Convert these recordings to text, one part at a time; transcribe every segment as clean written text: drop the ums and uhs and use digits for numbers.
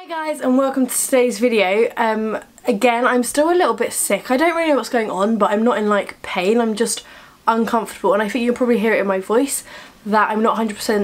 Hi guys and welcome to today's video. Again, I'm still a little bit sick. I don't really know what's going on, but I'm not in like pain. I'm just uncomfortable, and I think you'll probably hear it in my voice that I'm not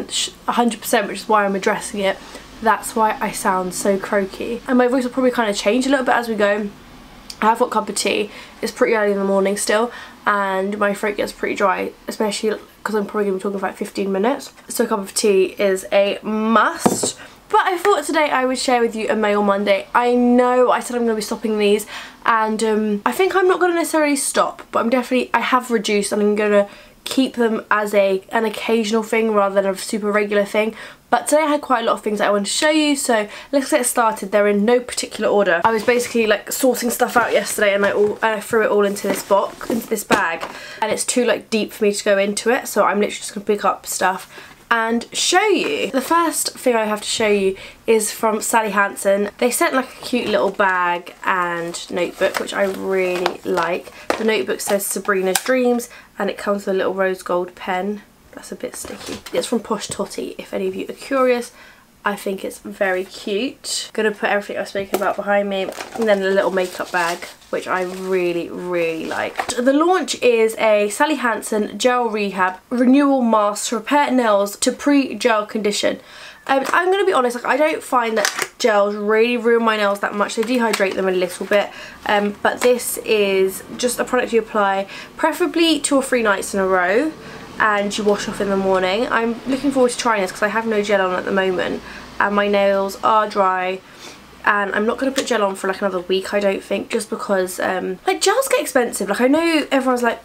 100%, which is why I'm addressing it. That's why I sound so croaky, and my voice will probably kind of change a little bit as we go. I have got a cup of tea. It's pretty early in the morning still, and my throat gets pretty dry, especially because I'm probably going to be talking for like 15 minutes. So a cup of tea is a must. But I thought today I would share with you a Mail Monday. I know I said I'm going to be stopping these, and I think I'm not going to necessarily stop, but I have reduced, and I'm going to keep them as an occasional thing rather than a super regular thing. But today I had quite a lot of things that I wanted to show you, so let's get started. They're in no particular order. I was basically like sorting stuff out yesterday, and I threw it all into this bag, and it's too like deep for me to go into it, so I'm literally just going to pick up stuff and show you. The first thing I have to show you is from Sally Hansen. They sent like a cute little bag and notebook, which I really like. The notebook says Sabrina's Dreams, and it comes with a little rose gold pen. That's a bit sticky. It's from Posh Totty, if any of you are curious. I think it's very cute. Gonna put everything I've spoken about behind me, and then a little makeup bag, which I really, really liked. The launch is a Sally Hansen Gel Rehab Renewal Mask to repair nails to pre-gel condition. I'm going to be honest, like, I don't find that gels really ruin my nails that much. They dehydrate them a little bit, but this is just a product you apply preferably 2 or 3 nights in a row, and you wash off in the morning. I'm looking forward to trying this because I have no gel on at the moment, and my nails are dry, and I'm not going to put gel on for like another week, I don't think, just because like gels get expensive. Like, I know everyone's like,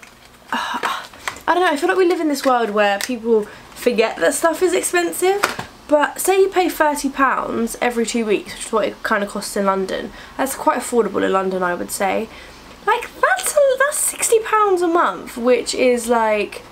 I don't know, I feel like we live in this world where people forget that stuff is expensive. But say you pay £30 every 2 weeks, which is what it kind of costs in London. That's quite affordable in London, I would say. Like, that's £60 a month, which is like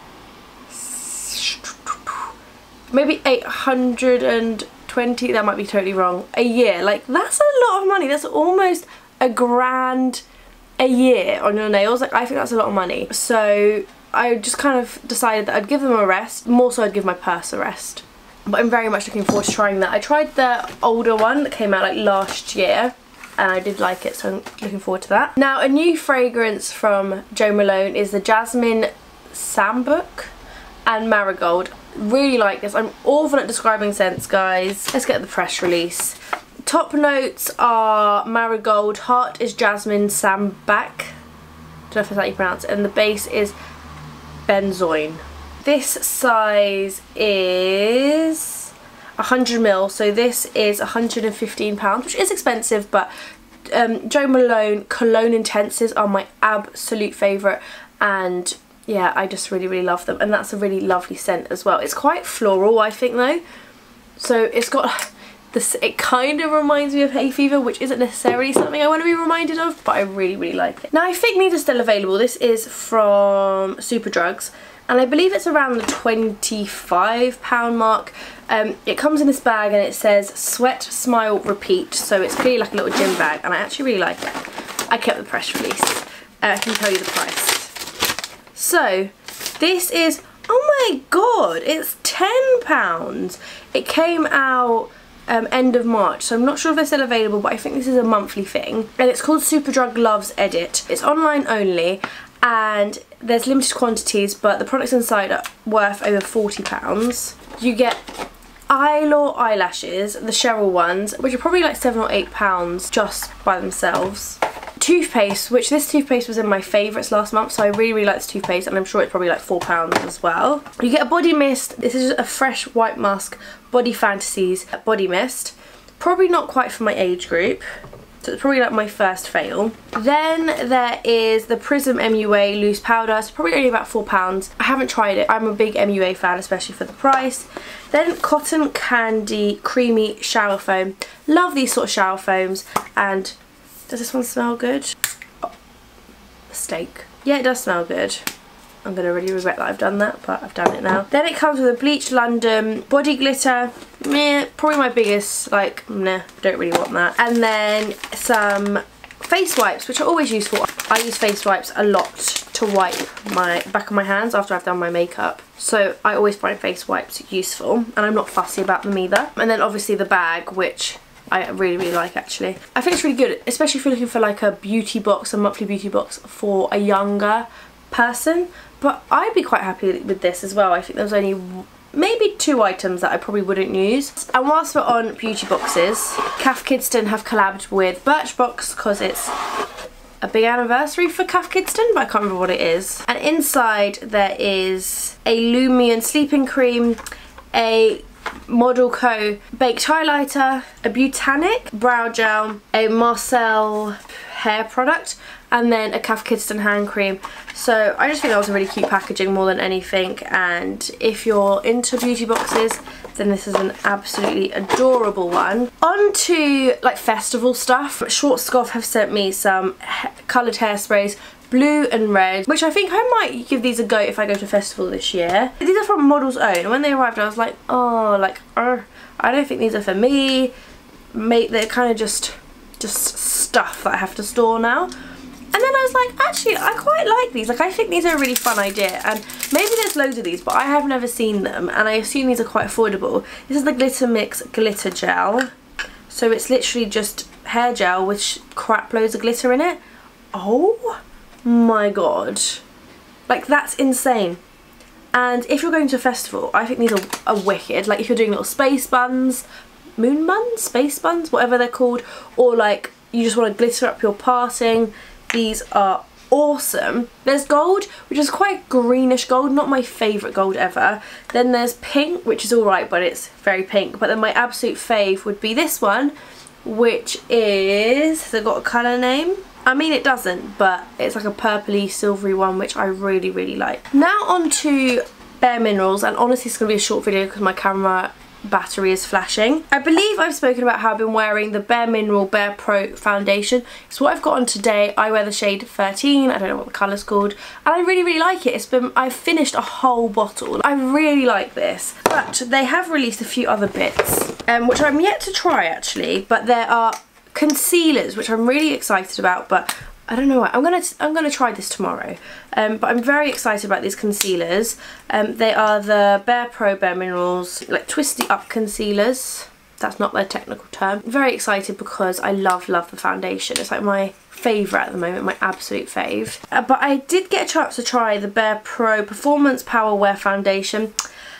maybe 820, that might be totally wrong, a year. Like, that's a lot of money. That's almost £1,000 a year on your nails. Like, I think that's a lot of money. So I just kind of decided that I'd give them a rest. More so, I'd give my purse a rest. But I'm very much looking forward to trying that. I tried the older one that came out like last year, and I did like it, so I'm looking forward to that. Now, a new fragrance from Jo Malone is the Jasmine Sambac and Marigold. Really like this. I'm awful at describing scents, guys. Let's get the press release. Top notes are Marigold, heart is Jasmine Sambac, don't know if that's how you pronounce it, and the base is benzoin. This size is 100ml, so this is £115, which is expensive, but Jo Malone Cologne Intenses are my absolute favourite, and yeah, I just really, really love them, and that's a really lovely scent as well. It's quite floral, I think, though, so it's got this, it kind of reminds me of hay fever, which isn't necessarily something I want to be reminded of, but I really, really like it. Now, I think these are still available. This is from Superdrug, and I believe it's around the £25 mark. It comes in this bag, and it says Sweat, Smile, Repeat, so it's clearly like a little gym bag, and I actually really like it. I kept the press release. I can tell you the price. So this is, oh my god, it's £10. It came out end of March, so I'm not sure if they're still available, but I think this is a monthly thing, and it's called Superdrug Loves Edit. It's online only, and there's limited quantities, but the products inside are worth over £40. You get Eyelaw eyelashes, the Cheryl ones, which are probably like £7 or £8 just by themselves. Toothpaste, which this toothpaste was in my favourites last month, so I really, really like this toothpaste, and I'm sure it's probably like £4 as well. You get a body mist. This is a Fresh White Musk Body Fantasies body mist. Probably not quite for my age group, so it's probably like my first fail. Then there is the Prism MUA loose powder. It's probably only about £4. I haven't tried it. I'm a big MUA fan, especially for the price. Then Cotton Candy Creamy Shower Foam. Love these sort of shower foams. And does this one smell good? Oh, mistake. Yeah, it does smell good. I'm going to really regret that I've done that, but I've done it now. Then it comes with a Bleach London body glitter. Meh, probably my biggest, like, nah, don't really want that. And then some face wipes, which are always useful. I use face wipes a lot to wipe my back of my hands after I've done my makeup. So I always find face wipes useful, and I'm not fussy about them either. And then obviously the bag, which I really, really like actually. I think it's really good, especially if you're looking for like a beauty box, a monthly beauty box for a younger person. But I'd be quite happy with this as well. I think there's only maybe 2 items that I probably wouldn't use. And whilst we're on beauty boxes, Cath Kidston have collabed with Birchbox because it's a big anniversary for Cath Kidston, but I can't remember what it is. And inside there is a Lumion sleeping cream, a Model Co baked highlighter, a Botanic brow gel, a Marcel hair product, and then a Cath Kidston hand cream. So I just think that was a really cute packaging more than anything, and if you're into beauty boxes then this is an absolutely adorable one. On to like festival stuff. Swartchkopf have sent me some coloured hairsprays, blue and red, which I think I might give these a go if I go to a festival this year. These are from Model's Own, and when they arrived I was like, oh, like, I don't think these are for me. They're kind of just stuff that I have to store now. And then I was like, actually, I quite like these. Like, I think these are a really fun idea. And maybe there's loads of these, but I have never seen them. And I assume these are quite affordable. This is the Glitter Mix Glitter Gel. So it's literally just hair gel with crap loads of glitter in it. Oh my god. Like, that's insane. And if you're going to a festival, I think these are wicked. Like, if you're doing little space buns, moon buns, space buns, whatever they're called. Or like, you just want to glitter up your parting. These are awesome. There's gold, which is quite greenish gold, not my favourite gold ever. Then there's pink, which is alright, but it's very pink. But then my absolute fave would be this one, which is, has it got a colour name? I mean, it doesn't, but it's like a purpley silvery one, which I really, really like. Now on to Bare Minerals, and honestly it's going to be a short video because my camera battery is flashing. I believe I've spoken about how I've been wearing the Bare Mineral Barepro foundation. It's what I've got on today. I wear the shade 13, I don't know what the colour's called, and I really, really like it. I've finished a whole bottle. I really like this, but they have released a few other bits, which I'm yet to try actually, but there are concealers, which I'm really excited about, but I don't know why. I'm gonna try this tomorrow. But I'm very excited about these concealers. They are the Barepro Bare Minerals, like twisty up concealers. That's not their technical term. Very excited because I love the foundation. It's like my favourite at the moment, my absolute fave. But I did get a chance to try the Barepro Performance Power Wear Foundation.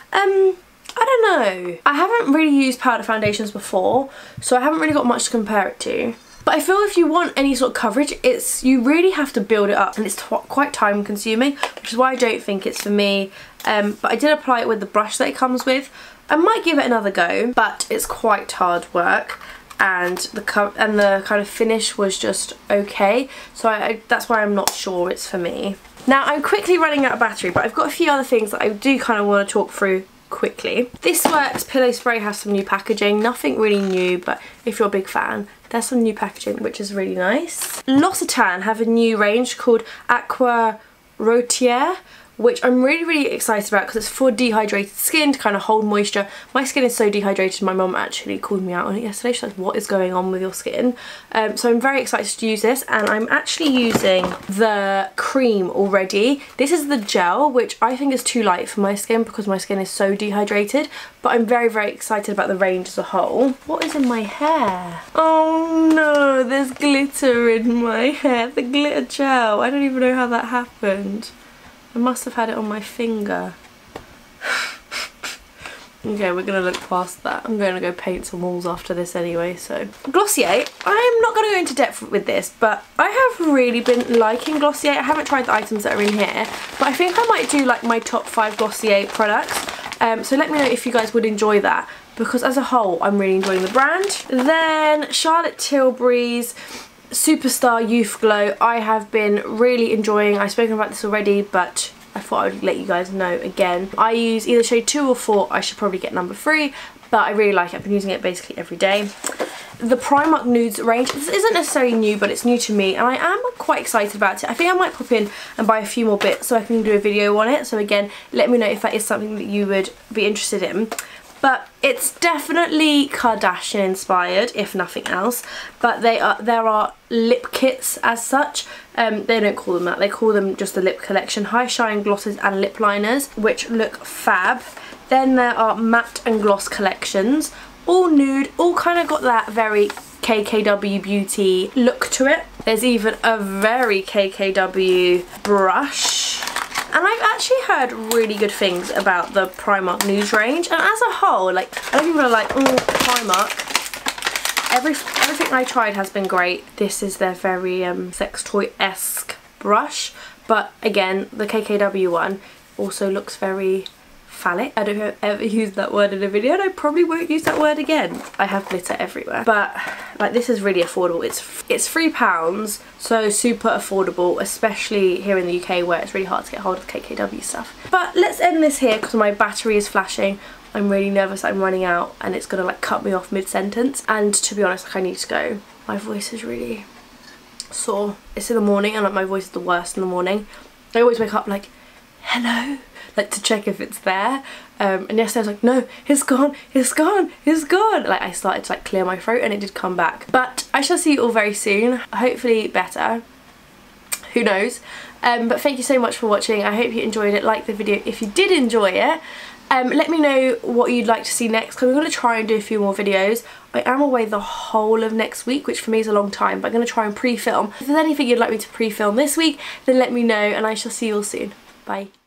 I don't know. I haven't really used powder foundations before, so I haven't really got much to compare it to. But I feel if you want any sort of coverage, you really have to build it up, and it's quite time consuming, which is why I don't think it's for me. But I did apply it with the brush that it comes with. I might give it another go, but it's quite hard work, and the kind of finish was just okay. So that's why I'm not sure it's for me. Now I'm quickly running out of battery, but I've got a few other things that I do kind of want to talk through quickly. ThisWorks Pillow Spray has some new packaging, nothing really new, but if you're a big fan, there's some new packaging which is really nice. L'Occitane have a new range called Aqua Reotier, which I'm really, really excited about because it's for dehydrated skin to kind of hold moisture. My skin is so dehydrated, my mum actually called me out on it yesterday. She said, what is going on with your skin? So I'm very excited to use this, and I'm actually using the cream already. This is the gel, which I think is too light for my skin because my skin is so dehydrated, but I'm very, very excited about the range as a whole. What is in my hair? Oh no, there's glitter in my hair, the glitter gel. I don't even know how that happened. I must have had it on my finger. Okay, we're gonna look past that. I'm gonna go paint some walls after this anyway, so. Glossier, I'm not gonna go into depth with this, but I have really been liking Glossier. I haven't tried the items that are in here, but I think I might do like my top 5 Glossier products. So let me know if you guys would enjoy that, because as a whole, I'm really enjoying the brand. Then Charlotte Tilbury's Superstar Youth Glow, I have been really enjoying. I've spoken about this already, but I thought I would let you guys know again. I use either shade 2 or 4. I should probably get number 3, but I really like it. I've been using it basically every day. The Primark Nudes range, this isn't necessarily new, but it's new to me, and I am quite excited about it. I think I might pop in and buy a few more bits so I can do a video on it. So again, let me know if that is something that you would be interested in. But it's definitely Kardashian inspired, if nothing else. But there are lip kits as such. They don't call them that. They call them just the lip collection. High shine glosses and lip liners, which look fab. Then there are matte and gloss collections, all nude, all kind of got that very KKW beauty look to it. There's even a very KKW brush. And I've actually heard really good things about the Primark Nudes range. And as a whole, like, I know people are like, oh, Primark. Everything I tried has been great. This is their very sex toy-esque brush. But again, the KKW one also looks very phallic. I don't know if I've ever used that word in a video, and I probably won't use that word again. I have glitter everywhere. But like, this is really affordable. It's £3, so super affordable, especially here in the UK where it's really hard to get hold of KKW stuff. But let's end this here because my battery is flashing. I'm really nervous I'm running out and it's gonna like cut me off mid-sentence. And to be honest, like, I need to go. My voice is really sore. It's in the morning and like my voice is the worst in the morning. I always wake up like, hello, like to check if it's there. And yesterday I was like, no, it's gone, it's gone, it's gone. Like, I started to like clear my throat and it did come back. But I shall see you all very soon. Hopefully better. Who knows? But thank you so much for watching. I hope you enjoyed it. Like the video if you did enjoy it. Let me know what you'd like to see next, because I'm going to try and do a few more videos. I am away the whole of next week, which for me is a long time, but I'm going to try and pre-film. If there's anything you'd like me to pre-film this week, then let me know, and I shall see you all soon. Bye.